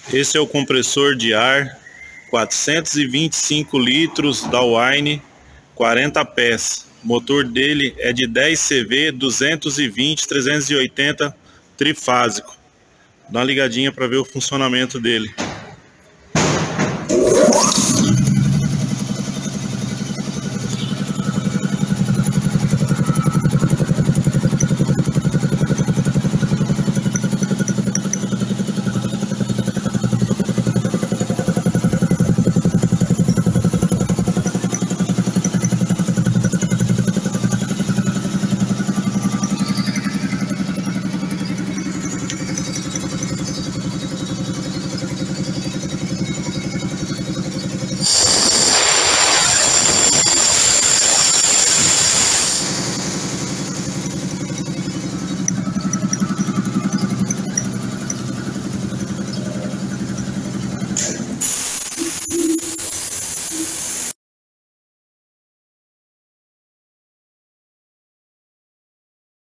Esse é o compressor de ar 425 litros da Wine, 40 pés. O motor dele é de 10 CV, 220, 380 trifásico. Dá uma ligadinha para ver o funcionamento dele.